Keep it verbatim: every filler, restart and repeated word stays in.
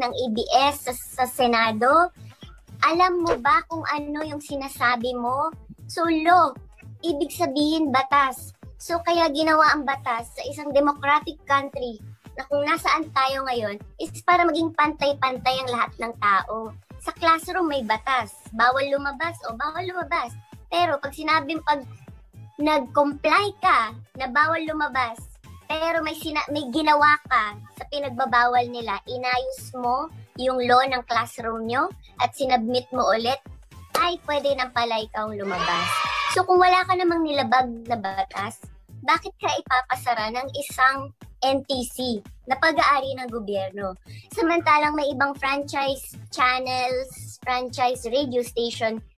ng A B S sa, sa Senado. Alam mo ba kung ano yung sinasabi mo? So law, ibig sabihin batas. So kaya ginawa ang batas sa isang democratic country na kung nasaan tayo ngayon is para maging pantay-pantay ang lahat ng tao. Sa classroom may batas, bawal lumabas o bawal lumabas. Pero pag sinabing pag nag-comply ka na bawal lumabas, pero may, sina- may ginawa ka sa pinagbabawal nila, inayos mo yung law ng classroom nyo at sinubmit mo ulit, ay pwede nang pala ikaw lumabas. So kung wala ka namang nilabag na batas, bakit ka ipapasara ng isang N T C na pag-aari ng gobyerno? Samantalang may ibang franchise channels, franchise radio station